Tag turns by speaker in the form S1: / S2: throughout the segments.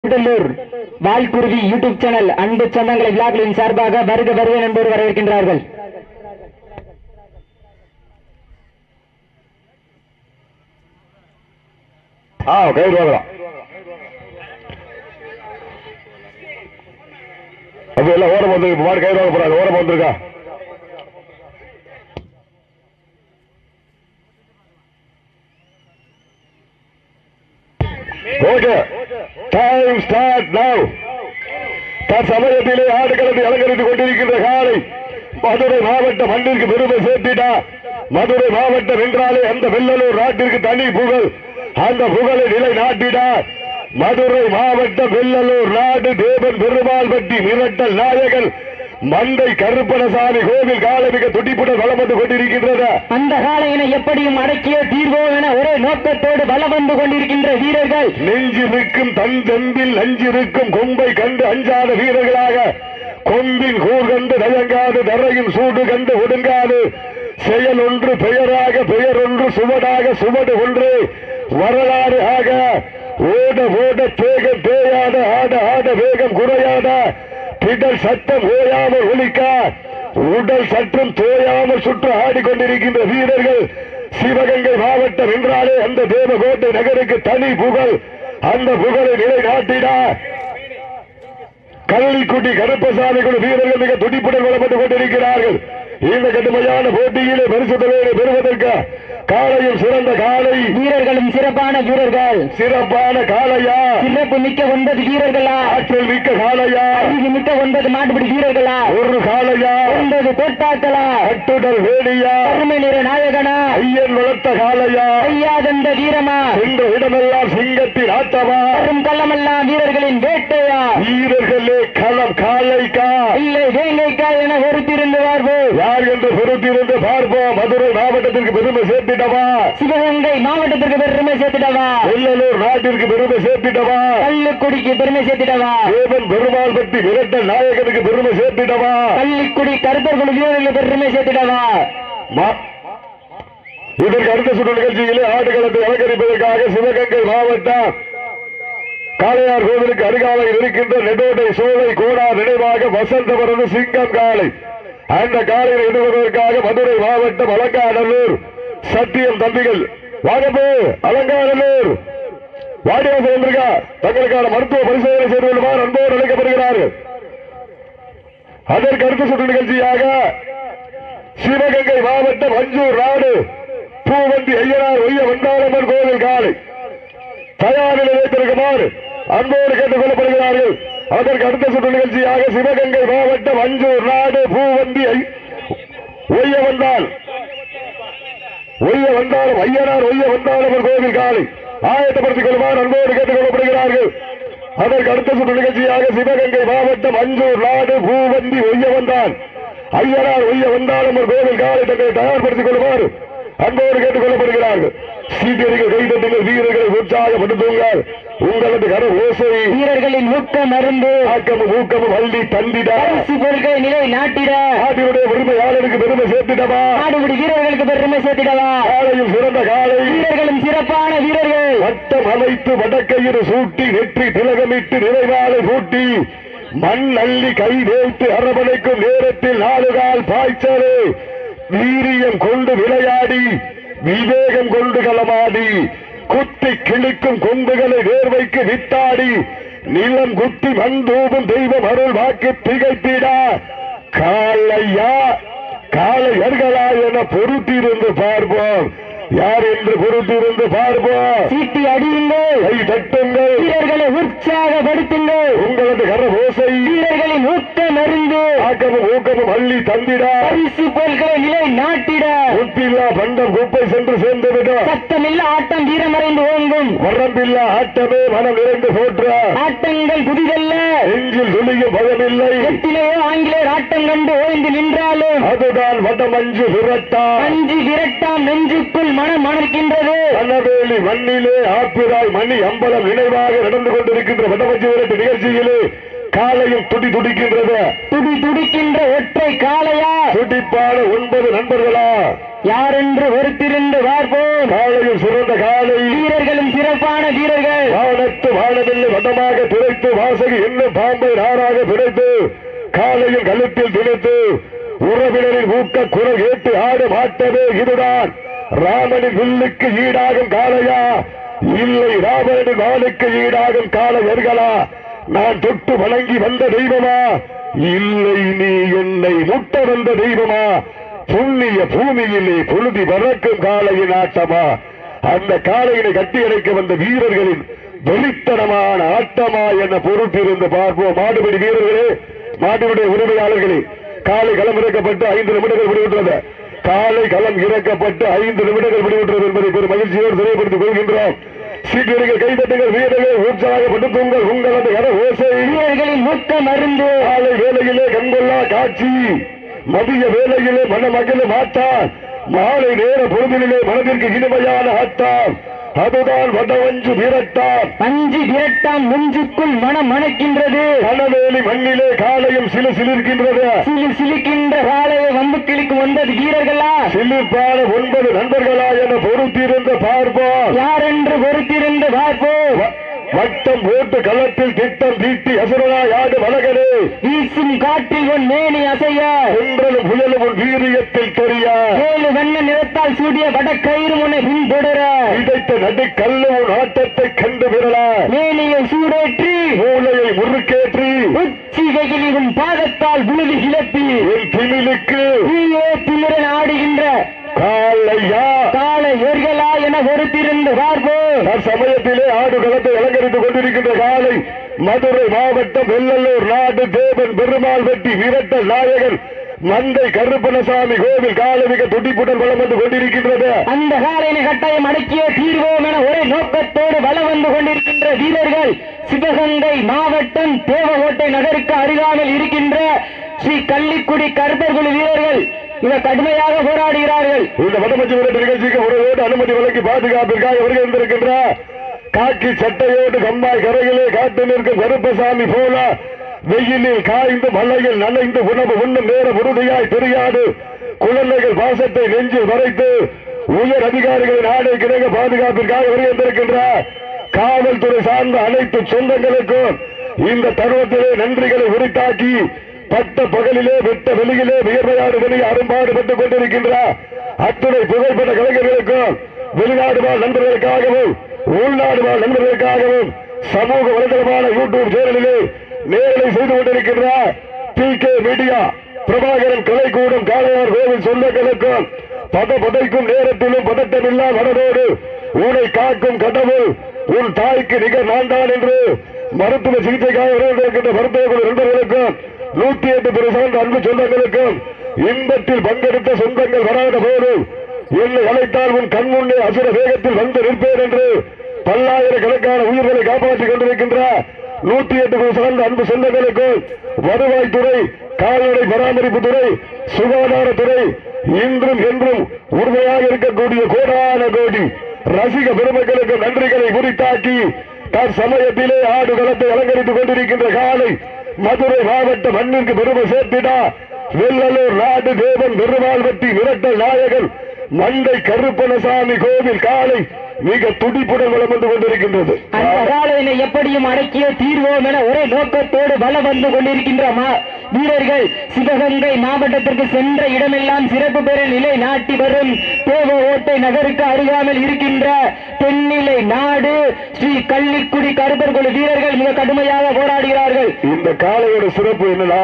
S1: Gudalur Valkuruvi YouTube channel அன்பு சொந்தங்களை விழாக்களின் சார்பாக வருக வருக என்போர் வரவேற்கின்றார்கள்.
S2: ஓரம் வந்து மாடு கயிறு வாங்க போறாங்க. ஓரம் வந்துருக்கா ஓகே. Time start now. தற்சமயத்திலே ஆடுகளத்தை அலங்கரித்துக் கொண்டிருக்கின்ற காலை மதுரை மாவட்ட மண்ணிற்கு பெருமை சேர்த்திட்டா. மதுரை மாவட்டம் என்றாலே அந்த வெள்ளலூர் நாட்டிற்கு தனி புகழ். அந்த புகழை நிலை நாட்டிடா. மதுரை மாவட்டம் வெள்ளலூர் நாடு தேவன் பெருமாள் பட்டி மிரட்டல் நாயகன் மந்தை கருப்பணசாமி கோவில் காலை மிக துடிப்புடன் வலம் வந்து கொண்டிருக்கின்றது.
S1: அந்த காலையினை எப்படியும் அடக்கிய தீர்வோம் என ஒரே நோக்கத்தோடு வலம் வந்து கொண்டிருக்கின்ற வீரர்கள்
S2: நெஞ்சிருக்கும் தன் தெம்பில் நஞ்சிருக்கும் கொம்பை கண்டு அஞ்சாத வீரர்களாக கொம்பின் கூர் கண்டு தயங்காது தரையின் சூடு கண்டு ஒடுங்காது செயல் ஒன்று பெயராக பெயர் ஒன்று சுவடாக சுவடு ஒன்று வரலாறு ஆக ஓட ஓட தேகம் தேயாத ஆட ஆட வேகம் குறையாத திடல் சட்டம் ஓயாமல் ஒலிக்க உடல் சற்றும் தோயாமல் சுற்று ஆடிக்கொண்டிருக்கின்ற வீரர்கள் சிவகங்கை மாவட்டம் என்றாலே அந்த தேவகோட்டை நகருக்கு தனி புகழ். அந்த புகழை நிலை நாட்டிட கள்ளிக்குட்டி கருப்பசாமி குழு வீரர்கள் மிக துடிப்புடன் வளப்பட்டு கொண்டிருக்கிறார்கள். இந்த கடுமையான போட்டியிலே பரிசு தொகையை பெறுவதற்கு காலையும் சிறந்த காலை
S1: வீரர்களும் சிறப்பான வீரர்கள்.
S2: சிறப்பான காலையா?
S1: சிறப்பு மிக்க 9 வீரர்களா?
S2: ஆற்றல் மிக்க காலையா?
S1: அறிவு மிக்க 9 மாட்டுப்படி வீரர்களா?
S2: ஒரு காலையா?
S1: 9 கோட்டாக்களா?
S2: கட்டுடல் வேடியா?
S1: அருமை நிற நாயகனா?
S2: ஐயன் வளர்த்த காலையா?
S1: ஐயாதந்த வீரமா?
S2: என்ற இடமெல்லாம் சிங்கத்தின் ஆட்டமா?
S1: வரும் கள்ளமெல்லாம் வீரர்களின் வேட்டையா?
S2: வீரர்களே களம் காலைக்கா
S1: இல்லை வேங்கைக்கா என பொறுத்திருந்து பார்ப்போம்.
S2: யார் என்று பொறுத்திருந்து பார்ப்போம். மதுரை மாவட்டத்திற்கு பெருமை சேர்த்திட்டவா?
S1: சிவகங்கை மாவட்டத்திற்கு பெருமை சேர்த்திடவா?
S2: வெள்ளலூர் நாட்டிற்கு பெருமை சேர்த்திட்டவா?
S1: கள்ளிக்குடிக்கு பெருமை சேர்த்திடவா?
S2: தேவன் பெருமாள் பற்றி விரட்ட நாயகனுக்கு பெருமை சேர்த்திட்டவா?
S1: கள்ளிக்குடி கருப்பர்குழு வீரர்களுக்கு பெருமை சேர்த்திடவா?
S2: இதற்கு அடுத்த சுற்று நிகழ்ச்சியிலே ஆடுகளத்தை அலங்கரிப்பதற்காக சிவகங்கை மாவட்டம் காளையார் கோவிலுக்கு அருகாலையில் இருக்கின்ற நெடோடை சோலை கோடா நினைவாக வசந்தவரது சிங்கம் காளை. அந்த காலையில் எதிர்வதற்காக மதுரை மாவட்டம் அலங்காநல்லூர் சத்தியம் தம்பிகள் வாகப்பு அலங்காநல்லூர் வாடிவாசல் வந்திருக்கா தங்களுக்கான மருத்துவ பரிசோதனை செய்து கொள்ளுமாறு அன்போடு அழைக்கப்படுகிறார்கள். அதற்கு அடுத்த சுற்று நிகழ்ச்சியாக சிவகங்கை மாவட்டம் அஞ்சூர் நாடு பூவந்தி ஐயனார் ஒய்ய வந்தாளம்மன் கோவில் காலை தயாரில் வைத்திருக்குமாறு அன்போடு கேட்டுக் கொள்ளப்படுகிறார்கள். அதற்கு அடுத்த சுற்று நிகழ்ச்சியாக சிவகங்கை மாவட்டம் அஞ்சூர் நாடு பூவந்தி ஒய்ய வந்தாலும் ஐயனார் ஒய்ய வந்தாளம்மன் கோவில் காலை ஆயத்தப்படுத்திக் கொள்ளுமாறு அன்போடு கேட்டுக் கொள்ளப்படுகிறார்கள். அதற்கு அடுத்த சுற்று நிகழ்ச்சியாக சிவகங்கை மாவட்டம் அஞ்சூர் நாடு பூவந்தி ஒய்ய வந்தான் ஐயனார் ஒய்ய வந்தாளம்மன் கோவில் காலை தங்களை தயார்படுத்திக் கொள்ளுமாறு அன்போடு கேட்டுக் கொள்ளப்படுகிறார்கள். சீக்கிரங்கள் கைதட்டுங்கள், வீரர்களை உற்சாகப்படுத்துங்கள். உங்களது கர ஓசை
S1: வீரர்களின் ஊக்கம் அருந்து
S2: ஆக்கமும் ஊக்கமும் அள்ளி தந்திட
S1: பொருட்களை நிலை நாட்டிட
S2: நாட்டினுடைய பெருமையாளருக்கு பெருமை சேர்த்திடவா?
S1: நாடுபடி வீரர்களுக்கு பெருமை சேர்த்திடவா?
S2: காலையும் சிறந்த காலை
S1: வீரர்களும் சிறப்பான வீரர்கள்.
S2: வட்டம் அமைத்து வடக்கையிறு சூட்டி நெற்றி திலகமிட்டு நிறைவாலை பூட்டி மண் அள்ளி கை தேய்த்து அரவணைக்கும் நேரத்தில் 4 கால் பாய்ச்சலே வீரியம் கொண்டு விளையாடி விவேகம் கொண்டு களமாடி குத்தி கிழிக்கும் கொம்புகளை வேர்வைக்கு வித்தாடி நிலம் குத்தி மண் தூவும் தெய்வம் அருள் வாக்கு திகைத்திட காளையா காளையர்களா என பொறுத்திருந்து பார்ப்போம். யார் என்று பொறுத்திருந்து பார்ப்போம்.
S1: சீட்டி அடியுங்கள்,
S2: கை தட்டுங்கள்,
S1: வீரர்களை உற்சாகப்படுத்துங்கள்.
S2: உங்களது கர ஓசை
S1: வீரர்களின் ஊக்கம் அருந்து
S2: ஆக்கமும் ஊக்கமும் அள்ளி தந்திட
S1: பரிசு பொருட்களை நிலை நாட்டிட
S2: உப்பில்லா பண்டம் குப்பை சென்று சேர்ந்துவிடும்.
S1: சத்தமில்ல ஆட்டம் வீரமறைந்து ஓங்கும்.
S2: வரம்பில்லா ஆட்டமே மனம் நிறைந்து போற்ற
S1: ஆட்டங்கள் புதிதல்ல,
S2: நெஞ்சில் துளியும் பயமில்லை.
S1: எத்திலேயோ ஆங்கிலேயர் ஆட்டம் கண்டு ஓய்ந்து நின்றாலும்
S2: அதுதான் வடமஞ்சு விரட்டா
S1: அஞ்சு விரட்டாம் நெஞ்சுக்குள் மனம் மணக்கின்றது.
S2: அன்னவேலி மண்ணிலே ஆப்பிராய் மணி அம்பலம் நினைவாக நடந்து கொண்டிருக்கின்ற வடமஞ்சு விரட்டு நிகழ்ச்சியிலே காலையும் துடி துடிக்கின்றது.
S1: துடி துடிக்கின்ற ஒற்றை காளையா?
S2: துடிப்பான 9 நண்பர்களா?
S1: யாரென்று ஒருத்திருந்து பார்ப்போம்.
S2: காலையும் சிறந்த காலை,
S1: வீரர்களும் சிறப்பான வீரர்கள்.
S2: வானத்து வானவில்லை வட்டமாக திரைத்து வாசகி என்னும் பாம்பை நாராக பிடித்து காலையும் கழுத்தில் திணித்து உறவினரின் ஊக்க குரல் கேட்டு ஆடு மாட்டவே இதுதான் ராமனின் வில்லுக்கு ஈடாகும் காளையா, இல்லை ராமனின் வாளுக்கு ஈடாகும் காளையர்களா? நான் தொட்டு வணங்கி வந்த தெய்வமா, இல்லை நீ என்னை முட்ட வந்த தெய்வமா? புண்ணிய பூமியிலே புழுதி பறக்கும் காளையின் ஆட்டமா? அந்த காளையினை கட்டியடைக்க வந்த வீரர்களின் வெளித்தனமான ஆட்டமா என பொறுத்திருந்து பார்ப்போம். மாடுபிடி வீரர்களே, மாடுபிடி உரிமையாளர்களே, காலை களம் இறக்கப்பட்டு 5 நிமிடங்கள் முடிவுற்றது. காலை களம் இறக்கப்பட்டு 5 நிமிடங்கள் முடிவுற்றது என்பதை பெரும் மகிழ்ச்சியோடு தெரியப்படுத்திக் கொள்கின்றோம். சீக்கிரங்கள் கைதட்டுங்கள், வீரர்கள் உற்சாகப்படுத்துங்கள். உங்கள் அந்த கர ஓசை
S1: வீரர்களின் ஊக்கம் அருந்து.
S2: காலை வேளையிலே கண்கொள்ளா காட்சி, மதிய வேளையிலே மனமகிழ மாட்டான், மாலை நேர பொழுதிலே மனதிற்கு இனிமையான ஆட்டம், அதுதான் வடவஞ்சு விரட்டான்.
S1: பஞ்சு விரட்டான் நெஞ்சுக்குள் மனம் மணக்கின்றது.
S2: கனவேலி மண்ணிலே காலையும் சிலு சிலிர்க்கின்றது.
S1: சிலிக்கின்ற காலையை வம்பு கிளிக்கும் 9 வீரர்களா,
S2: சிலிர்ப்பான 9 நண்பர்களா என பொறுத்திருந்து பார்ப்போம்.
S1: யாரென்று பொறுத்திருந்து பார்ப்போம்.
S2: வட்டம் போட்டு களத்தில் திட்டம் தீட்டி அசுரனா யாடு வழகனே,
S1: வீசும் காற்றில் உன் மேனி அசைய,
S2: ஒன்றலும் புயலும் உன் வீரியத்தில் தெரிய,
S1: 7 வண்ண நிறத்தால் சூடிய வடக்கயிறு முனை பின்தொடர,
S2: இதைத்த நடு கல்லு உன் ஆட்டத்தை கண்டு விரல,
S1: மேனியை சூடேற்றி
S2: மூளையை முறுக்கேற்றி,
S1: உச்சி வெயிலில் உன் பாதத்தால் விழுதி கிளப்பி,
S2: என் திமிலுக்கு
S1: நீயே திமிரன் ஆடுகின்ற
S2: காலையா
S1: காளையர்களா என பொறுத்திருந்து பார்ப்போம்.
S2: சமயத்திலே ஆடு களத்தை அலங்கரித்துக் கொண்டிருக்கின்ற காலை மதுரை மாவட்டம் வெள்ளலூர் நாடு தேவன் பெருமாள் வெட்டி விரட்ட நாயகன் மந்தை கருப்பணசாமி கோவில் காலை மிக துடிப்புடன் வலம் வந்து கொண்டிருக்கின்றது.
S1: அந்த காலையினை கட்டாயம் அடக்கிய தீர்வோம் என ஒரே நோக்கத்தோடு வலம் வந்து கொண்டிருக்கின்ற வீரர்கள் சிவகங்கை மாவட்டம் தேவகோட்டை நகருக்கு அருகாமல் இருக்கின்ற ஸ்ரீ கள்ளிக்குடி கருப்பர்குழு வீரர்கள் மிக கடுமையாக போராடுகிறார்கள்.
S2: இந்த வடமஞ்சு விரட்டு நிகழ்ச்சிக்கு உறவோடு அனுமதி வழங்கி பாதுகாப்பிற்காக வருகை வந்திருக்கின்ற காக்கி சட்டையோடு கம்பாய் கரையிலே காத்து நிற்கும் கருப்பசாமி போல வெயிலில் காய்ந்து மலையில் நனைந்து உணவு உண்ணும் நேர உறுதியாய் தெரியாது குழந்தைகள் பாசத்தை நெஞ்சில் வரைத்து உயர் அதிகாரிகளின் ஆணை கிணங்க பாதுகாப்பிற்காக வருகை வந்திருக்கின்ற காவல்துறை சார்ந்த அனைத்து சொந்தங்களுக்கும் இந்த தருணத்திலே நன்றிகளை உரித்தாக்கி பட்ட பகலிலே வெட்ட வெளியிலே வியர்வையாடு வெளியே அரும்பாடு பெற்றுக் கொண்டிருக்கின்ற அத்துணை புகைப்பட்ட கலைஞர்களுக்கும் வெளிநாடு வாழ் நண்பர்களுக்காகவும் உள்நாடு வாழ் நண்பர்களுக்காகவும் சமூக வலைதளமான யூடியூப் சேனலிலே நேரலை செய்து கொண்டிருக்கின்ற PK மீடியா பிரபாகரன் கலைக்கூடம் காளையார் கோவில் சொந்தங்களுக்கும் பதைக்கும் நேரத்திலும் பதட்டமில்லா மனதோடு உன்னை காக்கும் கடவுள் உன் தாய்க்கு நிகர் நான்தான் என்று மருத்துவ சிகிச்சைக்காக வருகின்ற மருத்துவ குழு நண்பர்களுக்கும் 108 பேர் சார்ந்த அன்பு சொந்தங்களுக்கும் இன்பத்தில் பங்கெடுத்த சொந்தங்கள் வராத போது என்னை அழைத்தால் உன் கண் முன்னே அசுர வேகத்தில் வந்து நிற்பேன் என்று பல்லாயிரக்கணக்கான உயிர்களை காப்பாற்றிக் கொண்டிருக்கின்ற 108 பேர் சார்ந்த அன்பு சொந்தங்களுக்கும் வருவாய்த்துறை, கால்நடை பராமரிப்புத்துறை, சுகாதாரத்துறை இன்றும் என்றும் உறுதியாக இருக்கக்கூடிய கோடான கோடி ரசிக பெருமக்களுக்கு நன்றிகளை உரித்தாக்கி தற்சமயத்திலே ஆடு களத்தை அலங்கரித்துக் கொண்டிருக்கின்ற காலை மதுரை மாவட்ட மண்ணிற்கு பெருமை சேர்த்திடா வெள்ளலூர் நாடு தேவன் பெருமாள் வெட்டி விரட்ட நாயகன் மந்தை கருப்பணசாமி கோவில் காலை மிக துடிப்புடன் வலம் வந்து கொண்டிருக்கின்றது.
S1: அந்த காலையினை எப்படியும் அடக்கிய தீர்வோம் என ஒரே நோக்கத்தோடு வலம் வந்து கொண்டிருக்கின்ற வீரர்கள் சிவகங்கை மாவட்டத்திற்கு சென்ற இடமெல்லாம் சிறப்பு பெற நிலை நாட்டி வரும் தேவகோட்டை நகருக்கு அருகாமல் இருக்கின்ற தென்னிலை நாடு ஸ்ரீ கள்ளிக்குடி கருப்பர்குழு வீரர்கள் மிக கடுமையாக போராடுகிறார்கள்.
S2: இந்த காளையோட சிறப்பு என்னன்னா,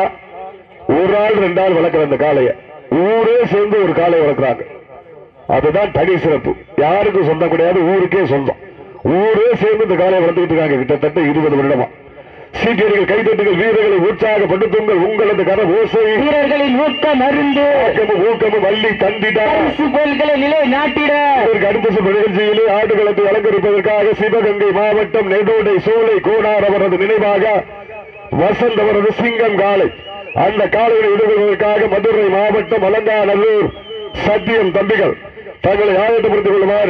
S2: ஒரு ஆள் 2 ஆள் வளர்க்கிற அந்த காளைய ஊரே சேர்ந்து ஒரு காளை வளர்க்கிறாங்க. அதுதான் தனி சிறப்பு. யாருக்கும் சொந்தம் கிடையாது, ஊருக்கே சொந்தம். ஊரே சேர்ந்து இந்த காளையை வளர்த்துக்கிட்டு இருக்காங்க கிட்டத்தட்ட 20 வருடமா. சீக்கியர்கள் கைதட்டுகள், வீரர்களை உற்சாகப்படுத்துங்கள். உங்களது கர ஓசை
S1: வீரர்களின் ஊக்கம் அருந்து
S2: ஊக்கமும் வள்ளி தந்திட
S1: பொருட்களை நிலை நாட்டிட
S2: அடுத்த சுற்று நிகழ்ச்சியிலே ஆடுகளத்தை அலங்கரிப்பதற்காக சிவகங்கை மாவட்டம் நெடோடை சோலை கோனார் அவரது நினைவாக வசந்த் அவரது சிங்கம் காளை, அந்த காளையை எதிர்கொள்வதற்காக மதுரை மாவட்டம் அலங்காநல்லூர் சத்தியம் தம்பிகள் தங்களை ஆயத்தப்படுத்திக் கொள்ளுமாறு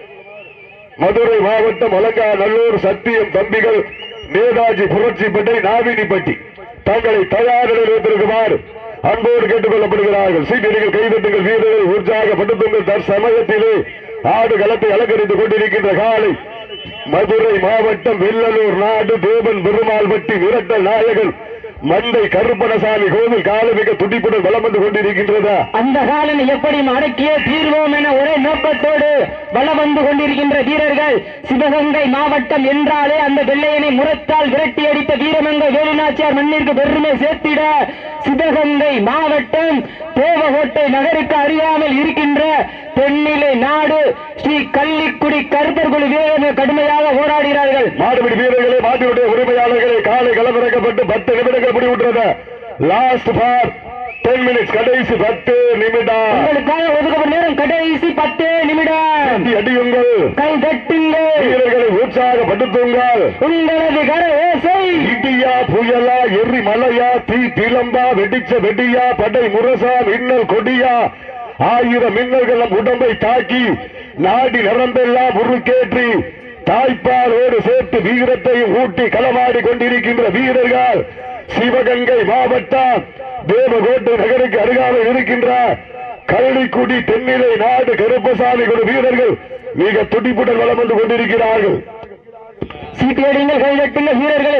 S2: மதுரை மாவட்டம் அலங்காநல்லூர் சத்தியம் தம்பிகள் நேதாஜி புரட்சிப்பட்டை நாவினிப்பட்டி தங்களை தயார் நிலையில் வைத்திருக்குமாறு அன்போடு கேட்டுக் கொள்ளப்படுகிறார்கள். சீட்டியடிகள் கைதட்டுங்கள், வீரர்கள் உற்சாகப்படுத்துங்கள். தற்சமயத்திலே ஆடு களத்தை அலங்கரித்துக் கொண்டிருக்கின்ற காலை மதுரை மாவட்டம் வெள்ளலூர் நாடு தேவன் பெருமாள்பட்டி விரட்டல் நாயகன் மந்தை கருப்பணசாமி கோவில் காலை மிக துடிப்புடன் வலம் வந்து கொண்டிருக்கின்றதா?
S1: அந்த காலனை எப்படி அடக்கியே தீர்வோம் என ஒரே நோக்கத்தோடு வலம் வந்து கொண்டிருக்கின்ற வீரர்கள் சிவகங்கை மாவட்டம் என்றாலே அந்த வெள்ளையனை முரத்தால் விரட்டி அடித்த வீரமங்கை வேலுநாச்சியார் மண்ணிற்கு பெருமை சேர்த்திட சிவகங்கை மாவட்டம் தேவகோட்டை நகருக்கு அறியாமல் இருக்கின்ற தென்னிலை நாடு ஸ்ரீ கள்ளிக்குடி கருப்பர் குழு வீரர்கள் கடுமையாக போராடுகிறார்கள்.
S2: மாடுபிடி வீரர்களே, மாட்டினுடைய உரிமையாளர்களே, காலை களமிறக்கப்பட்டு 10 நிமிடங்கள் முடிவுற்றது. லாஸ்ட் ஃபார் 10 மினிட்ஸ், கடைசி 10 நிமிடம்.
S1: உங்களுக்காக ஒதுக்கப்பட்ட நேரம் கடைசி 10 நிமிடம்.
S2: அடியுங்கள்,
S1: கை தட்டுங்கள்,
S2: வீரர்களை உற்சாகப்படுத்துங்கள்.
S1: உங்களது கர ஓசை
S2: இடியா புயலா எரி மலையா தீ திலம்பா வெடிச்ச வெடியா படை முரசா மின்னல் கொடியா 1000 மின்னல்கள் நம் உடம்பை தாக்கி நாடி நரம்பெல்லாம் உருக்கேற்றி தாய்ப்பாலோடு சேர்த்து வீரத்தையும் ஊட்டி களமாடி கொண்டிருக்கின்ற வீரர்கள் சிவகங்கை மாவட்டம் தேவகோட்டை நகருக்கு அருகாமல் இருக்கின்ற கள்ளிக்குடி தென்னிலை நாடு கருப்பசாமி குழு வீரர்கள் மிக துடிப்புடன் வலம் வந்து கொண்டிருக்கிறார்கள்.
S1: சீட்டியடிங்கள், கைதட்டுங்கள், வீரர்களை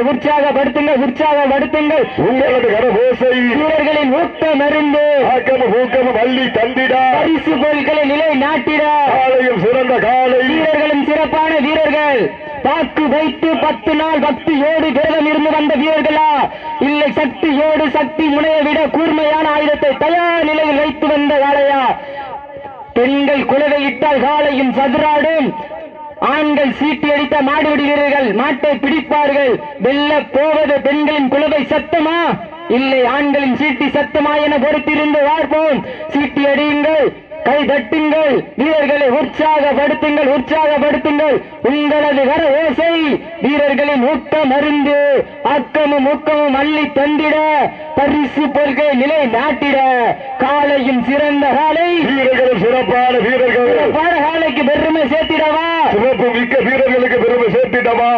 S1: உற்சாகப்படுத்துங்கள்.
S2: உங்களது கரபோசை
S1: வீரர்களின் ஊக்கம் அருந்து
S2: ஆக்கமும் ஊக்கமும் அள்ளி தந்திட
S1: பரிசு பொருட்களை நிலை நாட்டிட
S2: காலையும் சிறந்த காலை,
S1: வீரர்களும் சிறப்பான வீரர்கள். பாக்கு வைத்து 10 நாள் பக்தியோடு விரதம் இருந்து வந்த வீரர்களா, இல்லை சக்தியோடு சக்தி முனையை விட கூர்மையான ஆயுதத்தை தயார் நிலையில் வைத்து வந்த காளையா? பெண்கள் குலவையிட்டால் காலையும் சதுராடும், ஆண்கள் சீட்டி அடித்த மாடுபிடி வீரர்கள் மாட்டை பிடிப்பார்கள். வெல்ல போவது பெண்களின் குலவை சத்தமா, இல்லை ஆண்களின் சீட்டி சத்தமா என பொறுத்திருந்து பார்ப்போம். சீட்டி அடியுங்கள், கை தட்டுங்கள், வீரர்களை உற்சாகப்படுத்துங்கள். உங்களது கர ஓசை வீரர்களின் ஊக்கம் அருந்து அக்கமும் ஊக்கமும் அள்ளி தந்திட பரிசு பொருட்களை நிலை நாட்டிட காலையும் சிறந்த காலை,
S2: வீரர்களும் சிறப்பான வீரர்கள்,
S1: சிறப்பான காலைக்கு பெருமை சேர்த்திடவா,
S2: சிறப்பு மிக்க வீரர்களுக்கு பெருமை சேர்த்திடவா.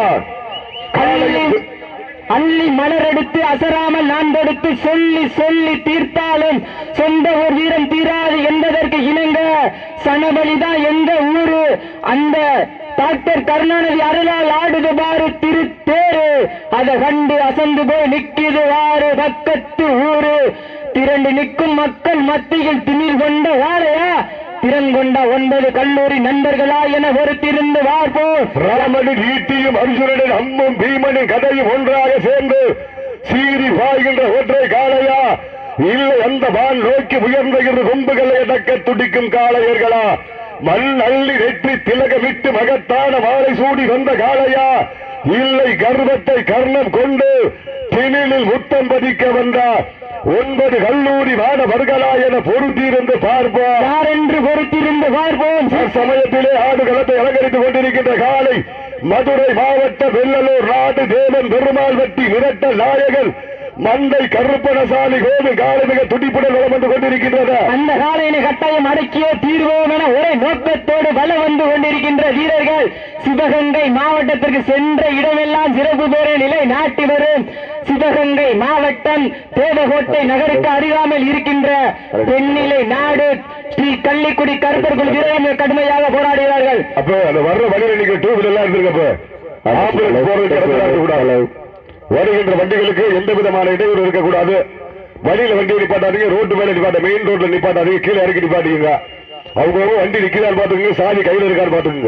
S1: அள்ளி மலரெடுத்து அசராமல் நான் கொடுத்து சொல்லி தீர்த்தாலும் சொந்த ஒரு வீரம் தீராது என்பதற்கு இணங்க சனபலிதான் எந்த ஊரு, அந்த டாக்டர் கருணாநிதி அருளால் ஆடுது பாரு திருத்தேரு, அதை கண்டு அசந்து போய் நிற்கிது வாரு பக்கத்து ஊரு. திரண்டு நிற்கும் மக்கள் மத்தியில் திமிர் கொண்ட வாழையா, திறன் கொண்ட 9 கல்லூரி நண்பர்களா என பொறுத்திருந்து பார்ப்போம்.
S2: ராமனின் ஈட்டியும் அர்ஜுனனின் அம்மும் பீமனின் கதையும் ஒன்றாக சேர்ந்து சீறி பாய்கின்ற ஒற்றை காளையா, இல்லை அந்த வான் நோக்கி உயர்ந்த கொம்புகளை அடக்க துடிக்கும் காளையர்களா, மண் அள்ளி நெற்றி திலகமிட்டு மகத்தான மாலை சூடி வந்த காளையா, இல்லை கர்வத்தை கர்ணம் கொண்டு திணிலில் முத்தம் பதிக்க வந்தார் 9 கல்லூரி மாணவர்களா என பொறுத்திருந்து பார்ப்போம்.
S1: யார் என்று பொறுத்திருந்து பார்ப்போம்.
S2: சமயத்திலே ஆடுகளத்தை அலங்கரித்துக் கொண்டிருக்கின்ற காலை மதுரை மாவட்டம் வெள்ளலூர் நாடு தேவன் பெருமாள்பட்டி விரட்டல் நாயகன் மந்தை கருப்பணசாமி கோவில் காலை மிக துடிப்புடன் வலம் வந்து கொண்டிருக்கின்றது.
S1: அந்த காலையினை கட்டாயம் அடக்கியே தீர்வோம் என ஒரே நோக்கத்தோடு வலம் வந்து கொண்டிருக்கின்ற வீரர்கள் சிவகங்கை மாவட்டத்திற்கு சென்ற இடமெல்லாம் சிறப்பு பெற நிலை நாட்டி வரும் சிவகங்கை மாவட்டம் தேவகோட்டை நகருக்கு அருகாமல் இருக்கின்ற தென்னிலை நாடு ஸ்ரீ கள்ளிக்குடி கருப்பர் குழு வீரர்கள் கடுமையாக போராடுகிறார்கள்.
S2: அப்ப அந்த வர்ற வழியில் நீங்க டூ வீலர் எல்லாம் இருந்திருக்கப்ப வருகின்ற வண்டிகளுக்கு எந்த விதமான இடையூறு இருக்கக்கூடாது. வழியில வண்டியை நிப்பாட்டாதீங்க, ரோட்டு மேல நிப்பாட்ட, மெயின் ரோட்ல நிப்பாட்டாதீங்க, கீழே இறக்கி நிப்பாட்டீங்க. அவங்க வண்டி நிக்கிறான்னு பாத்துக்கோங்க, சாதி கையில இருக்கான்னு பாத்துக்கோங்க.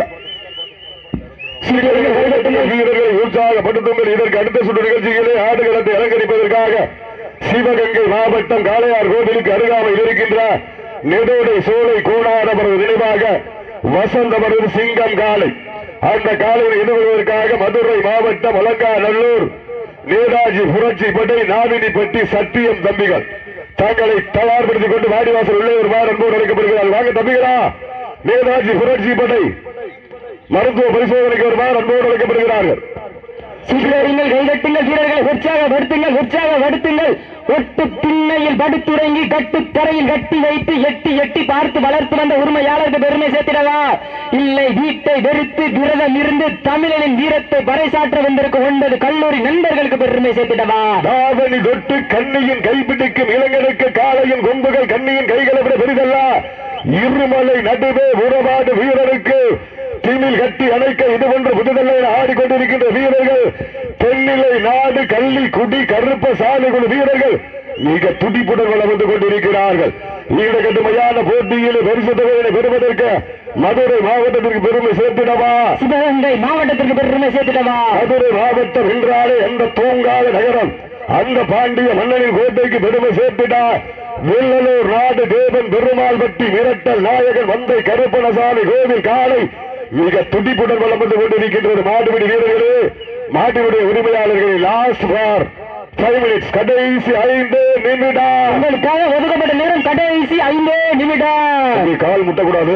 S2: வீரர்களை உற்சாகப்படுத்துங்கள். இதற்கு அடுத்த சுற்று நிகழ்ச்சிகளை ஆடுகளத்தை அலங்கரிப்பதற்காக சிவகங்கை மாவட்டம் காளையார் கோவிலுக்கு அருகாமையில் இருக்கின்ற நெடோடை சோலை கோணாரவரது நினைவாக வசந்தவரது சிங்கம் காளை, அந்த காலையில் எதிர்கொள்வதற்காக மதுரை மாவட்டம் அலங்காநல்லூர் நேதாஜி புரட்சி பட்டை நாவினிப்பட்டி சத்தியம் தம்பிகள் தங்களை தயார்படுத்திக் கொண்டு வாடிவாசல் உள்ளே ஒரு வாரம் அன்போடு அழைக்கப்படுகிறார்கள். வாங்க தம்பிகளா, நேதாஜி புரட்சி பட்டை மருத்துவ பரிசோதனைக்கு ஒரு வாரம் அன்போடு அழைக்கப்படுகிறார்கள்.
S1: சீக்கிரங்கள் கைதட்டுங்கள், வீரர்களை உற்சாகப்படுத்துங்கள். ஒட்டு திண்ணையில் படுத்துறங்கி கட்டுக்கரையில் கட்டி வைத்து எட்டி எட்டி பார்த்து வளர்த்து வந்த உரிமையாளருக்கு பெருமை சேர்த்திடவா, இல்லை வீட்டை வெறுத்து விரதம் இருந்து தமிழனின் வீரத்தை பறைசாற்ற வந்திருக்கும் 9 கல்லூரி நண்பர்களுக்கு பெருமை சேர்த்திடவா.
S2: தாவணி தொட்டு கண்ணியின் கைப்பிடிக்கும் இளைஞனுக்கு காலையின் கொம்புகள் கண்ணியின் கைகளை விட பெரிதல்ல. இருமலை நடுவே உறவாடு வீரருக்கு திமில் கட்டி அணைக்க இது போன்ற புதுதல்ல ஆடிக்கொண்டிருக்கின்ற வீரர்கள் தென்னிலை நாடு கள்ளி குடி கருப்பசாமி குழு வீரர்கள் மிக துடிப்புடன் வளம் வந்து கொண்டிருக்கிறார்கள். ஈடுகட்டுமையான போட்டியில் பரிசு தொகையினை பெறுவதற்கு மதுரை மாவட்டத்திற்கு பெருமை சேர்த்திடவா,
S1: சிவகங்கை மாவட்டத்திற்கு பெருமை சேர்த்திடவா.
S2: மதுரை மாவட்டம் என்றாலே அந்த தூங்காத நகரம், அந்த பாண்டிய மன்னனின் கோட்டைக்கு பெருமை சேர்த்திடா. வெள்ளலூர் நாடு தேவன் பெருமாள் பட்டி மிரட்டல் நாயகன் வந்தை கருப்பணசாமி கோவில் காலை மிக துடிப்புடன் வளம் வந்து கொண்டிருக்கின்றது. மாடுபிடி வீரர்களே, மாட்டினுடைய உரிமையாளர்களே, லாஸ்ட் ஃபார் 5 minutes, கடைசி 5 நிமிடம்.
S1: உங்களுக்காக ஒதுக்கப்பட்ட நேரம் கடைசி 5 நிமிடம்.
S2: கால் முட்டக்கூடாது.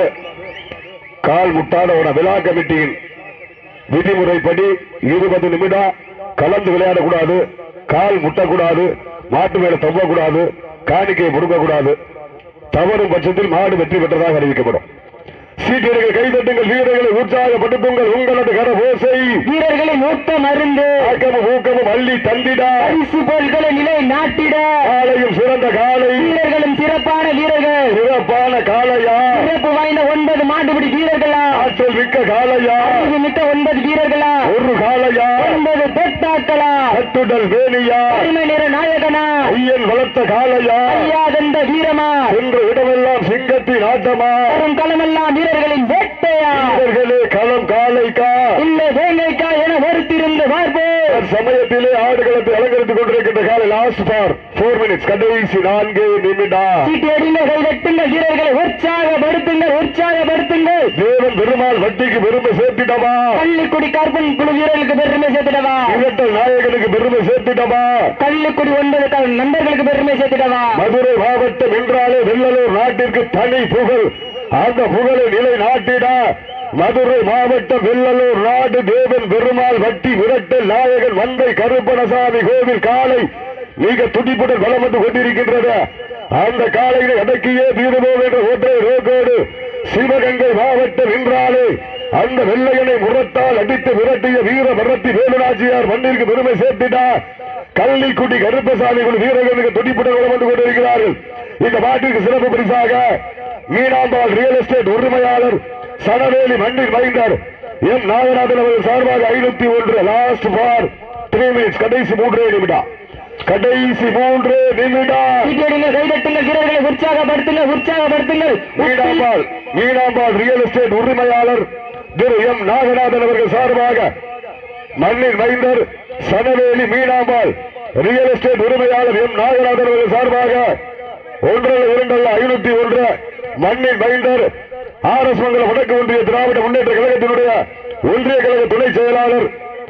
S2: கால் முட்டாத விழா கமிட்டியின் விதிமுறைப்படி 20 நிமிடம் கலந்து விளையாடக்கூடாது, கால் முட்டக்கூடாது, மாட்டு மேல தொங்கக்கூடாது, காணிக்கையை முடுங்கக்கூடாது. தவறும் பட்சத்தில் மாடு வெற்றி பெற்றதாக அறிவிக்கப்படும். சீட்டியர்கள் கைதட்டுங்கள், வீரர்களை உற்சாகப்படுத்துங்கள். உங்களது கரபோசை
S1: வீரர்களின் ஊக்கம் அருந்து
S2: ஆக்கமும் ஊக்கமும் அள்ளி தந்திட
S1: பரிசு பொருட்களை நிலை நாட்டிட
S2: காலையும் சிறந்த காலை,
S1: வீரர்களும் சிறப்பான வீரர்கள்,
S2: சிறப்பான காலையா,
S1: சிறப்பு வாய்ந்த 9 மாடுபிடி வீரர்களா,
S2: ஆற்றல் மிக்க காலையா,
S1: அறிவு மிக்க 9 வீரர்களா,
S2: ஒரு காலையா,
S1: 9 தொட்டாக்களா,
S2: கட்டுடல் வேணியா,
S1: அருமை நிற நாயகனா,
S2: ஐயன் வளர்த்த காலையா,
S1: ஐயாதந்த வீரமா,
S2: என்ற இடமெல்லாம் சிங்கத்தின் ஆட்டமா,
S1: வரும் களமெல்லாம் வீரர்களின் வேட்டையா,
S2: வீரர்களே களம் காலைக்கா
S1: இல்லை வேங்கைக்கா என ஒருத்திருந்து பார்ப்போம்.
S2: சமயத்திலே ஆடுகளத்தை அலங்கரித்துக் கொண்டிருக்கின்ற காலை லாஸ்ட் ஃபார் 4 minutes, கடைசி 4 நிமிடம்.
S1: சீட்டியடிங்க, கைதட்டுங்கள், வீரர்களை உற்சாகப்படுத்துங்கள், உற்சாகப்படுத்துங்கள்.
S2: தேவன் பெருமாள் வட்டிக்கு பெருமை சேர்த்திடவா,
S1: கள்ளிக்குடி கற்பன் குழு வீரர்களுக்கு பெருமை சேர்த்திடவா,
S2: இரட்டல் நாயகனுக்கு பெருமை சேர்த்திடவா,
S1: கள்ளிக்குடி 9 நண்பர்களுக்கு பெருமை சேர்த்திடவா.
S2: மதுரை மாவட்டம் என்றாலே வெள்ளலூர் நாட்டிற்கு தனி புகழ். அந்த புகழை நிலை நாட்டிட மதுரை மாவட்டம் வெள்ளலூர் நாடு தேவன் பெருமாள் வட்டி விரட்டல் நாயகன் வந்தை கருப்பணசாமி கோவில் காலை மிக துடிப்புடன் வலம் வந்து கொண்டிருக்கின்றது. அந்த காலையை அடக்கியே தீருவோம் என்ற ஒற்றை ரோக்கோடு சிவகங்கை மாவட்டம் என்றாலே அந்த வெள்ளையனை முரத்தால் அடித்து விரட்டிய வீர மரத்தி வேலுநாச்சியார் மண்ணிற்கு பெருமை சேர்த்திட்டார். கள்ளிக்குடி கருப்பசாமி குழு வீரர்களுக்கு துடிப்புடன் வலம் வந்து கொண்டிருக்கிறார்கள். இந்த மாட்டிற்கு சிறப்பு பரிசாக மீனாம்பாள் ரியல் எஸ்டேட் உரிமையாளர் சனவேலி மண்ணின் மைந்தர் எம் நாகநாதன் அவர்கள் சார்பாக 501 லாஸ்ட் ஃபார் 3 minutes, கடைசி 3 நிமிடம், கடைசி 3 நிமிடம்.
S1: கைதட்டுங்கள், வீரர்களை உற்சாகப்படுத்துங்கள், உற்சாகப்படுத்துங்கள்.
S2: மீனாம்பாள் ரியல் எஸ்டேட் உரிமையாளர் திரு எம் நாகநாதன் அவர்கள் சார்பாக மண்ணின் மைந்தர் சனவேலி மீனாம்பாள் ரியல் எஸ்டேட் உரிமையாளர் எம் நாகநாதன் அவர்கள் சார்பாக 1 2 501 மண்ணின் மைந்தர் RS மங்கலம் வடக்கு ஒன்றிய திராவிட முன்னேற்ற கழகத்தினுடைய ஒன்றிய கழக துணை செயலாளர்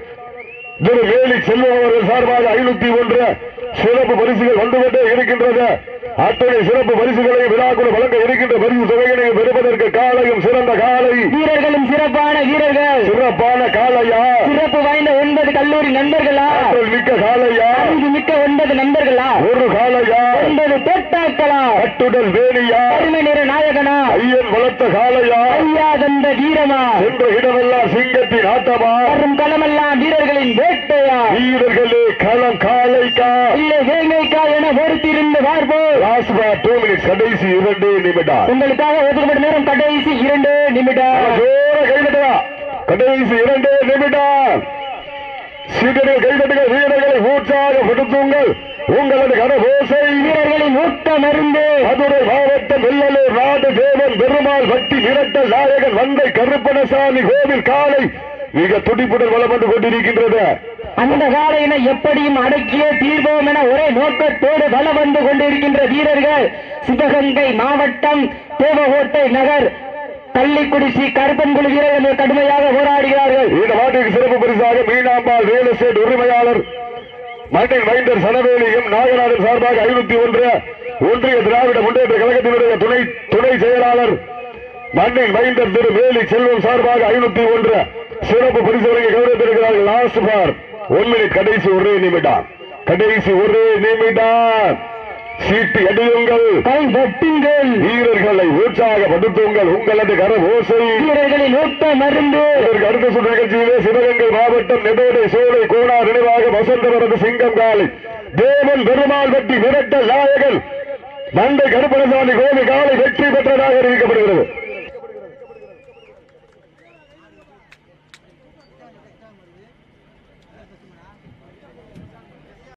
S2: திரு வேலி செல்வம் அவர்கள் சார்பாக 501 சிறப்பு பரிசுகள் வந்துவிட்டே இருக்கின்றது. அத்தனை சிறப்பு பரிசுகளை விழாக்குழு வழங்க இருக்கின்ற பரிசு தொகையினை பெறுவதற்கு காலையும் சிறந்த காலை,
S1: வீரர்களும் சிறப்பான வீரர்கள்,
S2: சிறப்பான காலையா,
S1: சிறப்பு வாய்ந்த 9 கல்லூரி நண்பர்களா,
S2: மிக்க காலையா,
S1: மிக்க 9 நண்பர்களா,
S2: ஒரு காலையா,
S1: 9 தொட்டாக்களா,
S2: கட்டுடல் வேணியா,
S1: அருமை நிற நாயகனா,
S2: ஐயன் வளர்த்த காலையா,
S1: ஐயாதந்த வீரமா,
S2: என்ற இடமெல்லாம் சிங்கத்தின் ஆட்டமா,
S1: வரும் களமெல்லாம் வீரர்களின் வேட்டையா,
S2: வீரர்களே களம் காலைக்கா
S1: இல்லை வேங்கைக்கா என ஒருத்திருந்து பார்ப்போம்.
S2: லாஸ்ட் ஃபார் 2 minutes, கடைசி 2 நிமிடம்.
S1: உங்களுக்காக ஒதுக்கப்பட்ட நேரம் கடைசி 2 நிமிடம்.
S2: கைதட்டா, கடைசி 2 நிமிடம். சீட்டர்கள் கைதட்டுங்கள், வீரர்களை உற்சாகப்படுத்துங்கள். உங்களது கரபோசை
S1: வீரர்களின் ஊக்கம் அருந்து
S2: மதுரை மாவட்டம் வெள்ளலூர் நாடு தேவன் பெருமாள் வட்டி மிரட்டல் நாயகன் வந்தை கருப்பணசாமி கோவில் காலை மிக துடிப்புடன் வலம் வந்து கொண்டிருக்கின்றது.
S1: அந்த காலையினை எப்படியும் அடக்கியே தீர்வோம் என ஒரே நோக்கத்தோடு வலம் வந்து கொண்டிருக்கின்ற வீரர்கள் சிவகங்கை மாவட்டம் தேவகோட்டை நகர் கள்ளிக்குடி ஸ்ரீ கருப்பன்குழு வீரர்கள் கடுமையாக போராடுகிறார்கள்.
S2: இந்த மாட்டிற்கு சிறப்பு பரிசாக மீனாம்பாள் ரியல் எஸ்டேட் உரிமையாளர் மண்ணின் மைந்தர் சனவேலி எம் நாகநாதன் சார்பாக 501 ஒன்றிய திராவிட முன்னேற்ற கழகத்தினுடைய துணை செயலாளர் மண்ணின் மைந்தர் திரு வேலி செல்வம் சார்பாக 501 சிறப்பு பரிசு வழங்கி கௌரவித்திருக்கிறார்கள். லாஸ்ட் ஃபார் 1 minute, கடைசி 1 நிமிடம். கடைசி ஒரு நிமிடம். சீட்டு எடியுங்கள்,
S1: கை வெட்டுங்கள்,
S2: வீரர்களை உற்சாகப்படுத்துங்கள். உங்களது கர ஓசை
S1: வீரர்களின் ஊட்ட மருந்து.
S2: அடுத்த சுற்று நிகழ்ச்சியிலே சிவகங்கை மாவட்டம் நெடோடை சோலை கோணார் நினைவாக வசந்தவரது சிங்கம் காலை தேவன் பெருமாள் வெட்டி விரட்ட நாயகன் நண்டை கருப்பணசாமி கோவில் காலை வெற்றி பெற்றதாக அறிவிக்கப்படுகிறது.